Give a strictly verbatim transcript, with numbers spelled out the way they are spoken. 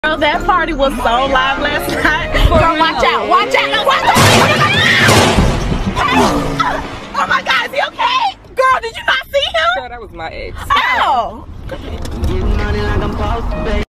Girl, that party was so live last night. Girl, watch out, watch out, watch out. Oh my God, is he okay? Girl, did you not see him? Girl, that was my ex. Oh.